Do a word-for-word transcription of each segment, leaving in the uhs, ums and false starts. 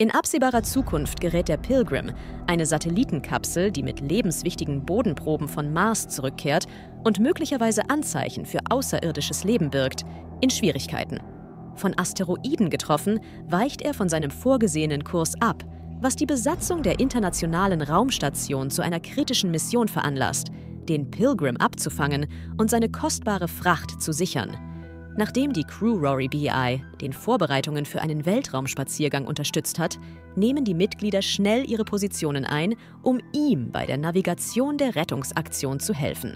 In absehbarer Zukunft gerät der Pilgrim, eine Satellitenkapsel, die mit lebenswichtigen Bodenproben von Mars zurückkehrt und möglicherweise Anzeichen für außerirdisches Leben birgt, in Schwierigkeiten. Von Asteroiden getroffen, weicht er von seinem vorgesehenen Kurs ab, was die Besatzung der Internationalen Raumstation zu einer kritischen Mission veranlasst, den Pilgrim abzufangen und seine kostbare Fracht zu sichern. Nachdem die Crew Rory B I den Vorbereitungen für einen Weltraumspaziergang unterstützt hat, nehmen die Mitglieder schnell ihre Positionen ein, um ihm bei der Navigation der Rettungsaktion zu helfen.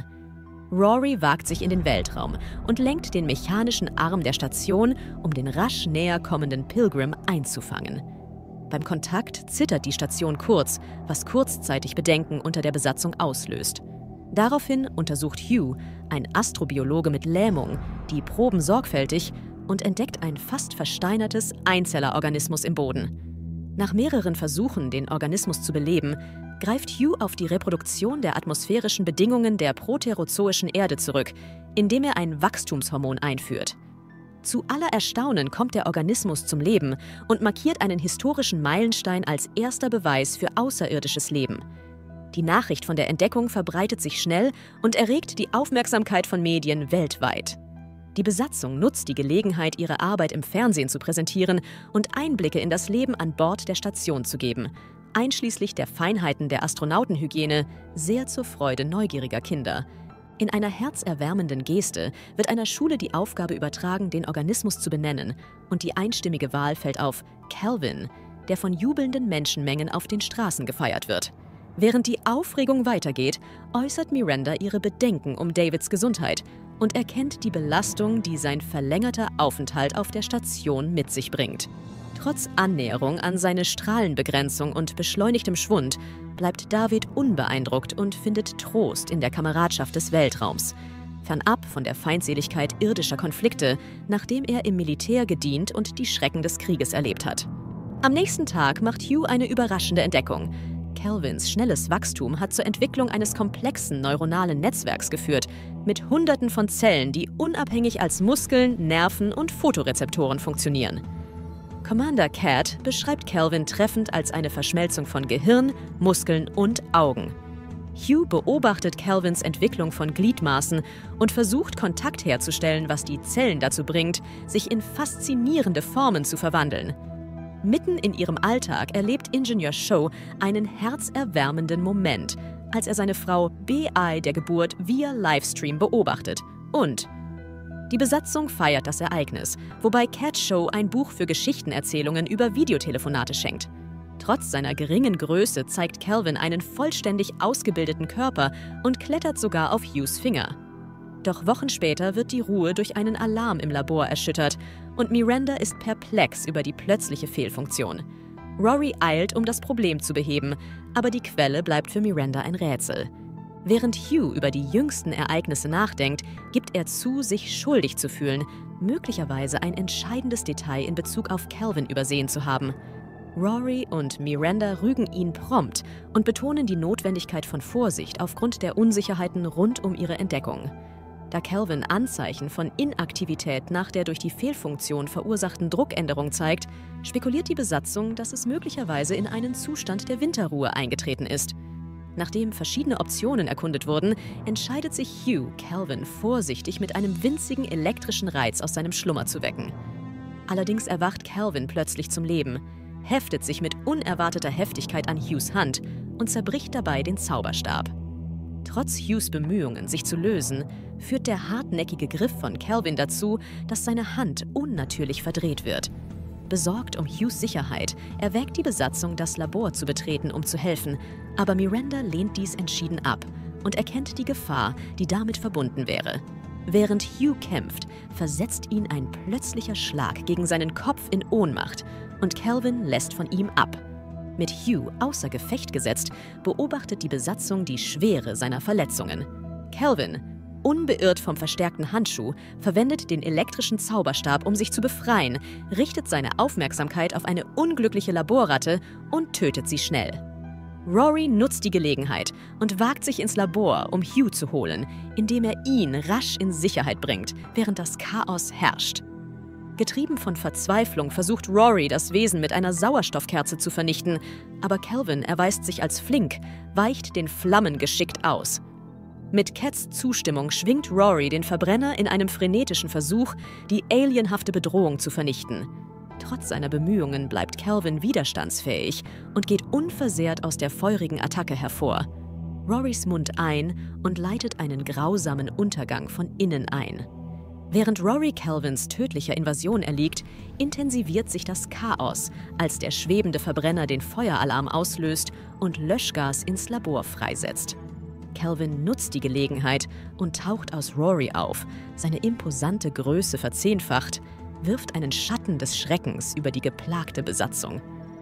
Rory wagt sich in den Weltraum und lenkt den mechanischen Arm der Station, um den rasch näher kommenden Pilgrim einzufangen. Beim Kontakt zittert die Station kurz, was kurzzeitig Bedenken unter der Besatzung auslöst. Daraufhin untersucht Hugh, ein Astrobiologe mit Lähmung, die Proben sorgfältig und entdeckt ein fast versteinertes Einzellerorganismus im Boden. Nach mehreren Versuchen, den Organismus zu beleben, greift Hugh auf die Reproduktion der atmosphärischen Bedingungen der proterozoischen Erde zurück, indem er ein Wachstumshormon einführt. Zu aller Erstaunen kommt der Organismus zum Leben und markiert einen historischen Meilenstein als erster Beweis für außerirdisches Leben. Die Nachricht von der Entdeckung verbreitet sich schnell und erregt die Aufmerksamkeit von Medien weltweit. Die Besatzung nutzt die Gelegenheit, ihre Arbeit im Fernsehen zu präsentieren und Einblicke in das Leben an Bord der Station zu geben, einschließlich der Feinheiten der Astronautenhygiene, sehr zur Freude neugieriger Kinder. In einer herzerwärmenden Geste wird einer Schule die Aufgabe übertragen, den Organismus zu benennen, und die einstimmige Wahl fällt auf Calvin, der von jubelnden Menschenmengen auf den Straßen gefeiert wird. Während die Aufregung weitergeht, äußert Miranda ihre Bedenken um Davids Gesundheit und erkennt die Belastung, die sein verlängerter Aufenthalt auf der Station mit sich bringt. Trotz Annäherung an seine Strahlenbegrenzung und beschleunigtem Schwund bleibt David unbeeindruckt und findet Trost in der Kameradschaft des Weltraums, fernab von der Feindseligkeit irdischer Konflikte, nachdem er im Militär gedient und die Schrecken des Krieges erlebt hat. Am nächsten Tag macht Hugh eine überraschende Entdeckung. Calvins schnelles Wachstum hat zur Entwicklung eines komplexen neuronalen Netzwerks geführt, mit Hunderten von Zellen, die unabhängig als Muskeln, Nerven und Photorezeptoren funktionieren. Commander Cat beschreibt Calvin treffend als eine Verschmelzung von Gehirn, Muskeln und Augen. Hugh beobachtet Calvins Entwicklung von Gliedmaßen und versucht, Kontakt herzustellen, was die Zellen dazu bringt, sich in faszinierende Formen zu verwandeln. Mitten in ihrem Alltag erlebt Ingenieur Cho einen herzerwärmenden Moment, als er seine Frau B I der Geburt via Livestream beobachtet. Und die Besatzung feiert das Ereignis, wobei Cat Cho ein Buch für Geschichtenerzählungen über Videotelefonate schenkt. Trotz seiner geringen Größe zeigt Calvin einen vollständig ausgebildeten Körper und klettert sogar auf Hughs Finger. Doch Wochen später wird die Ruhe durch einen Alarm im Labor erschüttert und Miranda ist perplex über die plötzliche Fehlfunktion. Rory eilt, um das Problem zu beheben, aber die Quelle bleibt für Miranda ein Rätsel. Während Hugh über die jüngsten Ereignisse nachdenkt, gibt er zu, sich schuldig zu fühlen, möglicherweise ein entscheidendes Detail in Bezug auf Calvin übersehen zu haben. Rory und Miranda rügen ihn prompt und betonen die Notwendigkeit von Vorsicht aufgrund der Unsicherheiten rund um ihre Entdeckung. Da Calvin Anzeichen von Inaktivität nach der durch die Fehlfunktion verursachten Druckänderung zeigt, spekuliert die Besatzung, dass es möglicherweise in einen Zustand der Winterruhe eingetreten ist. Nachdem verschiedene Optionen erkundet wurden, entscheidet sich Hugh, Calvin vorsichtig mit einem winzigen elektrischen Reiz aus seinem Schlummer zu wecken. Allerdings erwacht Calvin plötzlich zum Leben, heftet sich mit unerwarteter Heftigkeit an Hughs Hand und zerbricht dabei den Zauberstab. Trotz Hughs Bemühungen, sich zu lösen, führt der hartnäckige Griff von Calvin dazu, dass seine Hand unnatürlich verdreht wird. Besorgt um Hughs Sicherheit erwägt die Besatzung, das Labor zu betreten, um zu helfen, aber Miranda lehnt dies entschieden ab und erkennt die Gefahr, die damit verbunden wäre. Während Hugh kämpft, versetzt ihn ein plötzlicher Schlag gegen seinen Kopf in Ohnmacht und Calvin lässt von ihm ab. Mit Hugh außer Gefecht gesetzt, beobachtet die Besatzung die Schwere seiner Verletzungen. Calvin, unbeirrt vom verstärkten Handschuh, verwendet den elektrischen Zauberstab, um sich zu befreien, richtet seine Aufmerksamkeit auf eine unglückliche Laborratte und tötet sie schnell. Rory nutzt die Gelegenheit und wagt sich ins Labor, um Hugh zu holen, indem er ihn rasch in Sicherheit bringt, während das Chaos herrscht. Getrieben von Verzweiflung versucht Rory, das Wesen mit einer Sauerstoffkerze zu vernichten, aber Calvin erweist sich als flink, weicht den Flammen geschickt aus. Mit Cats Zustimmung schwingt Rory den Verbrenner in einem frenetischen Versuch, die alienhafte Bedrohung zu vernichten. Trotz seiner Bemühungen bleibt Calvin widerstandsfähig und geht unversehrt aus der feurigen Attacke hervor. Rorys Mund ein und leitet einen grausamen Untergang von innen ein. Während Rory Calvins tödlicher Invasion erliegt, intensiviert sich das Chaos, als der schwebende Verbrenner den Feueralarm auslöst und Löschgas ins Labor freisetzt. Calvin nutzt die Gelegenheit und taucht aus Rory auf, seine imposante Größe verzehnfacht, wirft einen Schatten des Schreckens über die geplagte Besatzung.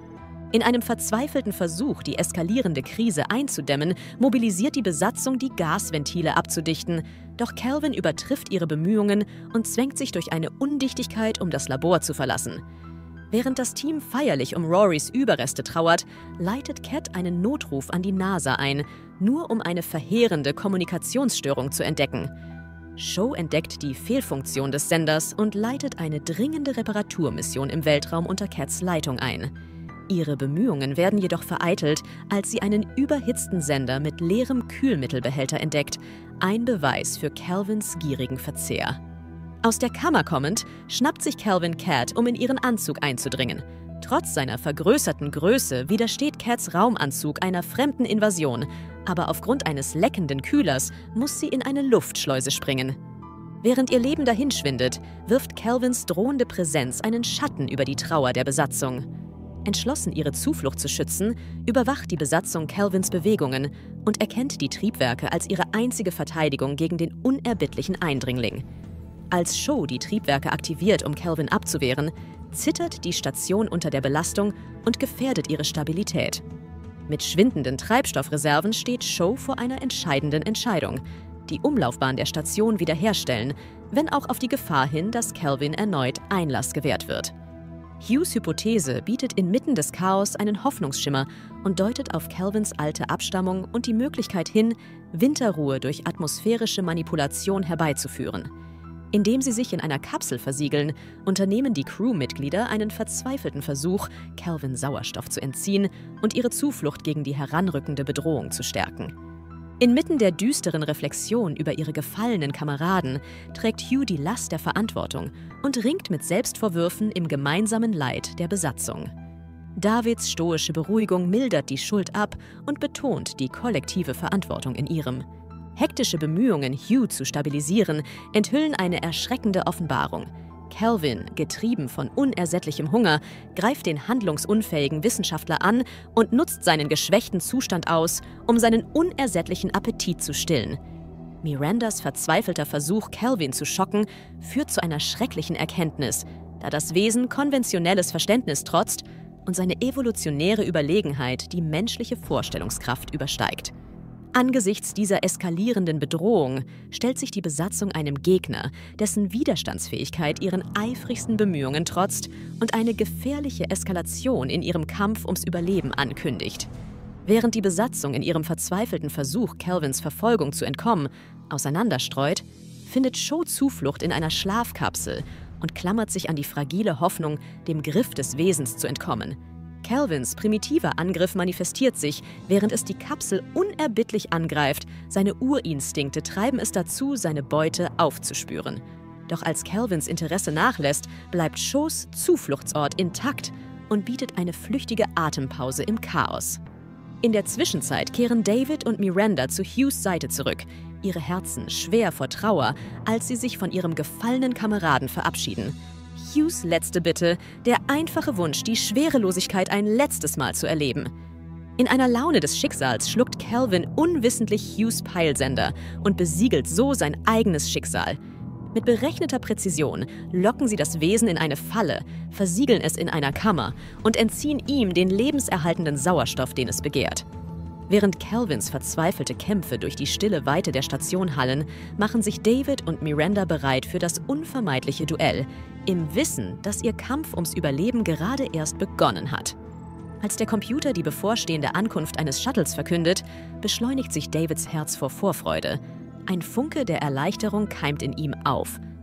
In einem verzweifelten Versuch, die eskalierende Krise einzudämmen, mobilisiert die Besatzung, die Gasventile abzudichten, doch Calvin übertrifft ihre Bemühungen und zwängt sich durch eine Undichtigkeit, um das Labor zu verlassen. Während das Team feierlich um Rorys Überreste trauert, leitet Cat einen Notruf an die NASA ein, nur um eine verheerende Kommunikationsstörung zu entdecken. Shaw entdeckt die Fehlfunktion des Senders und leitet eine dringende Reparaturmission im Weltraum unter Cats Leitung ein. Ihre Bemühungen werden jedoch vereitelt, als sie einen überhitzten Sender mit leerem Kühlmittelbehälter entdeckt, ein Beweis für Calvins gierigen Verzehr. Aus der Kammer kommend, schnappt sich Calvin Cat, um in ihren Anzug einzudringen. Trotz seiner vergrößerten Größe widersteht Cats Raumanzug einer fremden Invasion, aber aufgrund eines leckenden Kühlers muss sie in eine Luftschleuse springen. Während ihr Leben dahinschwindet, wirft Calvins drohende Präsenz einen Schatten über die Trauer der Besatzung. Entschlossen, ihre Zuflucht zu schützen, überwacht die Besatzung Calvins Bewegungen und erkennt die Triebwerke als ihre einzige Verteidigung gegen den unerbittlichen Eindringling. Als Shaw die Triebwerke aktiviert, um Calvin abzuwehren, zittert die Station unter der Belastung und gefährdet ihre Stabilität. Mit schwindenden Treibstoffreserven steht Shaw vor einer entscheidenden Entscheidung: die Umlaufbahn der Station wiederherstellen, wenn auch auf die Gefahr hin, dass Calvin erneut Einlass gewährt wird. Hughes Hypothese bietet inmitten des Chaos einen Hoffnungsschimmer und deutet auf Calvins alte Abstammung und die Möglichkeit hin, Winterruhe durch atmosphärische Manipulation herbeizuführen. Indem sie sich in einer Kapsel versiegeln, unternehmen die Crewmitglieder einen verzweifelten Versuch, Calvin Sauerstoff zu entziehen und ihre Zuflucht gegen die heranrückende Bedrohung zu stärken. Inmitten der düsteren Reflexion über ihre gefallenen Kameraden trägt Hugh die Last der Verantwortung und ringt mit Selbstvorwürfen im gemeinsamen Leid der Besatzung. Davids stoische Beruhigung mildert die Schuld ab und betont die kollektive Verantwortung in ihrem. Hektische Bemühungen, Hugh zu stabilisieren, enthüllen eine erschreckende Offenbarung. Calvin, getrieben von unersättlichem Hunger, greift den handlungsunfähigen Wissenschaftler an und nutzt seinen geschwächten Zustand aus, um seinen unersättlichen Appetit zu stillen. Mirandas verzweifelter Versuch, Calvin zu schocken, führt zu einer schrecklichen Erkenntnis, da das Wesen konventionelles Verständnis trotzt und seine evolutionäre Überlegenheit die menschliche Vorstellungskraft übersteigt. Angesichts dieser eskalierenden Bedrohung stellt sich die Besatzung einem Gegner, dessen Widerstandsfähigkeit ihren eifrigsten Bemühungen trotzt und eine gefährliche Eskalation in ihrem Kampf ums Überleben ankündigt. Während die Besatzung in ihrem verzweifelten Versuch, Calvins Verfolgung zu entkommen, auseinanderstreut, findet Shaw Zuflucht in einer Schlafkapsel und klammert sich an die fragile Hoffnung, dem Griff des Wesens zu entkommen. Calvins primitiver Angriff manifestiert sich, während es die Kapsel unerbittlich angreift. Seine Urinstinkte treiben es dazu, seine Beute aufzuspüren. Doch als Calvins Interesse nachlässt, bleibt Shaws Zufluchtsort intakt und bietet eine flüchtige Atempause im Chaos. In der Zwischenzeit kehren David und Miranda zu Hughes Seite zurück, ihre Herzen schwer vor Trauer, als sie sich von ihrem gefallenen Kameraden verabschieden. Hughes letzte Bitte, der einfache Wunsch, die Schwerelosigkeit ein letztes Mal zu erleben. In einer Laune des Schicksals schluckt Calvin unwissentlich Hughes Peilsender und besiegelt so sein eigenes Schicksal. Mit berechneter Präzision locken sie das Wesen in eine Falle, versiegeln es in einer Kammer und entziehen ihm den lebenserhaltenden Sauerstoff, den es begehrt. Während Calvins verzweifelte Kämpfe durch die stille Weite der Station hallen, machen sich David und Miranda bereit für das unvermeidliche Duell, im Wissen, dass ihr Kampf ums Überleben gerade erst begonnen hat. Als der Computer die bevorstehende Ankunft eines Shuttles verkündet, beschleunigt sich Davids Herz vor Vorfreude. Ein Funke der Erleichterung keimt in ihm auf,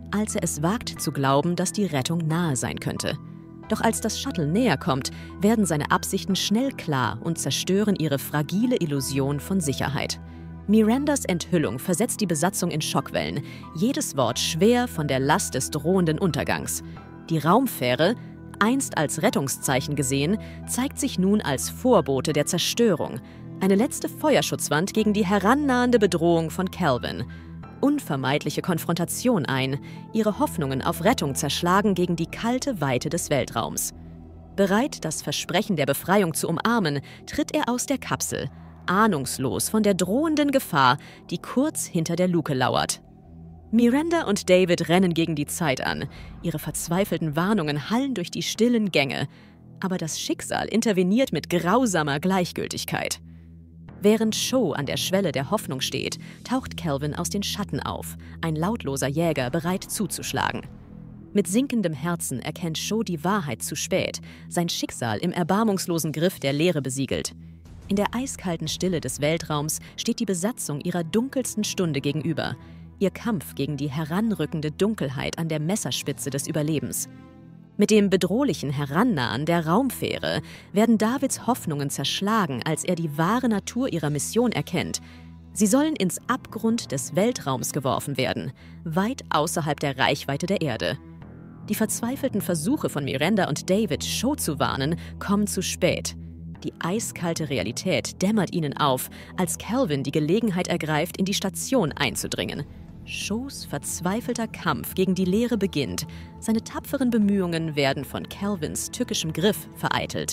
als er es wagt zu glauben, dass die Rettung nahe sein könnte. Doch als das Shuttle näher kommt, werden seine Absichten schnell klar und zerstören ihre fragile Illusion von Sicherheit. Mirandas Enthüllung versetzt die Besatzung in Schockwellen, jedes Wort schwer von der Last des drohenden Untergangs. Die Raumfähre, einst als Rettungszeichen gesehen, zeigt sich nun als Vorbote der Zerstörung. Eine letzte Feuerschutzwand gegen die herannahende Bedrohung von Kelvin. Unvermeidliche Konfrontation ein, ihre Hoffnungen auf Rettung zerschlagen gegen die kalte Weite des Weltraums. Bereit, das Versprechen der Befreiung zu umarmen, tritt er aus der Kapsel, ahnungslos von der drohenden Gefahr, die kurz hinter der Luke lauert. Miranda und David rennen gegen die Zeit an. Ihre verzweifelten Warnungen hallen durch die stillen Gänge. Aber das Schicksal interveniert mit grausamer Gleichgültigkeit. Während Sho an der Schwelle der Hoffnung steht, taucht Kelvin aus den Schatten auf, ein lautloser Jäger bereit zuzuschlagen. Mit sinkendem Herzen erkennt Sho die Wahrheit zu spät, sein Schicksal im erbarmungslosen Griff der Leere besiegelt. In der eiskalten Stille des Weltraums steht die Besatzung ihrer dunkelsten Stunde gegenüber. Ihr Kampf gegen die heranrückende Dunkelheit an der Messerspitze des Überlebens. Mit dem bedrohlichen Herannahen der Raumfähre werden Davids Hoffnungen zerschlagen, als er die wahre Natur ihrer Mission erkennt. Sie sollen ins Abgrund des Weltraums geworfen werden, weit außerhalb der Reichweite der Erde. Die verzweifelten Versuche von Miranda und David, Sho zu warnen, kommen zu spät. Die eiskalte Realität dämmert ihnen auf, als Kelvin die Gelegenheit ergreift, in die Station einzudringen. Shos verzweifelter Kampf gegen die Leere beginnt. Seine tapferen Bemühungen werden von Kelvins tückischem Griff vereitelt.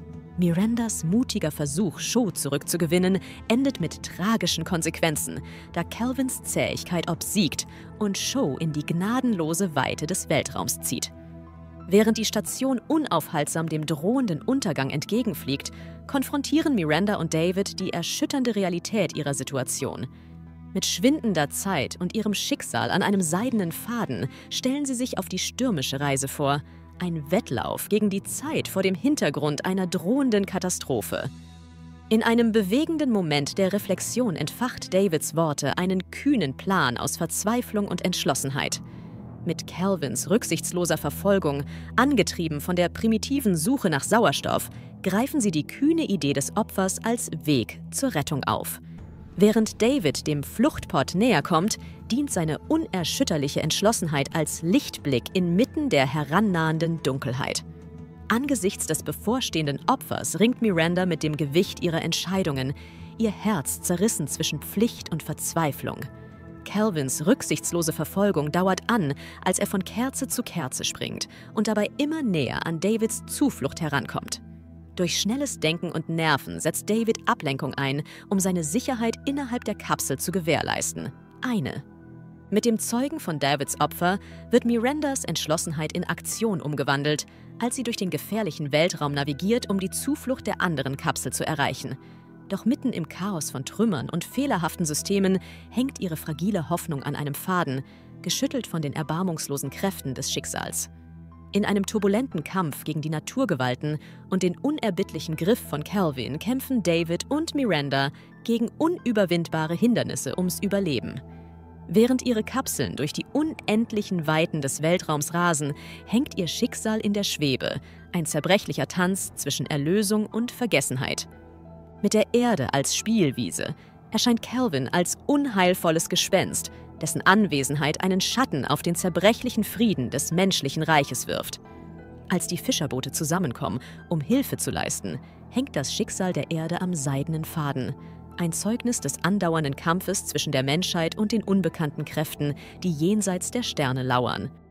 Mirandas mutiger Versuch, Sho zurückzugewinnen, endet mit tragischen Konsequenzen, da Kelvins Zähigkeit obsiegt und Sho in die gnadenlose Weite des Weltraums zieht. Während die Station unaufhaltsam dem drohenden Untergang entgegenfliegt, konfrontieren Miranda und David die erschütternde Realität ihrer Situation. Mit schwindender Zeit und ihrem Schicksal an einem seidenen Faden stellen sie sich auf die stürmische Reise vor. Ein Wettlauf gegen die Zeit vor dem Hintergrund einer drohenden Katastrophe. In einem bewegenden Moment der Reflexion entfacht Davids Worte einen kühnen Plan aus Verzweiflung und Entschlossenheit. Mit Kelvins rücksichtsloser Verfolgung, angetrieben von der primitiven Suche nach Sauerstoff, greifen sie die kühne Idee des Opfers als Weg zur Rettung auf. Während David dem Fluchtpot näher kommt, dient seine unerschütterliche Entschlossenheit als Lichtblick inmitten der herannahenden Dunkelheit. Angesichts des bevorstehenden Opfers ringt Miranda mit dem Gewicht ihrer Entscheidungen, ihr Herz zerrissen zwischen Pflicht und Verzweiflung. Kelvins rücksichtslose Verfolgung dauert an, als er von Kerze zu Kerze springt und dabei immer näher an Davids Zuflucht herankommt. Durch schnelles Denken und Nerven setzt David Ablenkung ein, um seine Sicherheit innerhalb der Kapsel zu gewährleisten. Eine. Mit dem Zeugen von Davids Opfer wird Mirandas Entschlossenheit in Aktion umgewandelt, als sie durch den gefährlichen Weltraum navigiert, um die Zuflucht der anderen Kapsel zu erreichen. Doch mitten im Chaos von Trümmern und fehlerhaften Systemen hängt ihre fragile Hoffnung an einem Faden, geschüttelt von den erbarmungslosen Kräften des Schicksals. In einem turbulenten Kampf gegen die Naturgewalten und den unerbittlichen Griff von Kelvin kämpfen David und Miranda gegen unüberwindbare Hindernisse ums Überleben. Während ihre Kapseln durch die unendlichen Weiten des Weltraums rasen, hängt ihr Schicksal in der Schwebe, ein zerbrechlicher Tanz zwischen Erlösung und Vergessenheit. Mit der Erde als Spielwiese erscheint Kelvin als unheilvolles Gespenst, dessen Anwesenheit einen Schatten auf den zerbrechlichen Frieden des menschlichen Reiches wirft. Als die Fischerboote zusammenkommen, um Hilfe zu leisten, hängt das Schicksal der Erde am seidenen Faden, ein Zeugnis des andauernden Kampfes zwischen der Menschheit und den unbekannten Kräften, die jenseits der Sterne lauern.